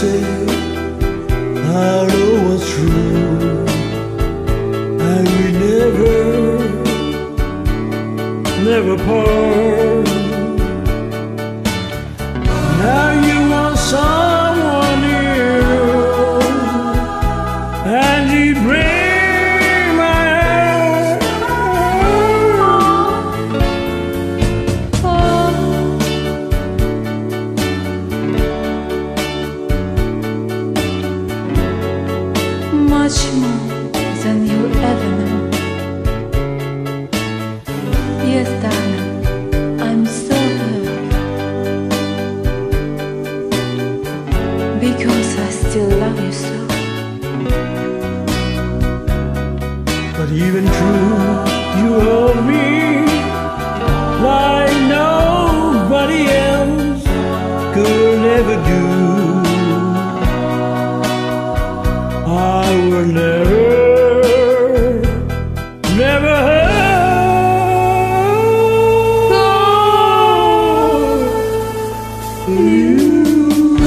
say our love was true, and we never part. Now you want someone new, and you break my heart. Much more than you ever know. Yes, darling, I'm so hurt, because I still love you so. But even true, you hold me like nobody else could ever do. I will never hurt you.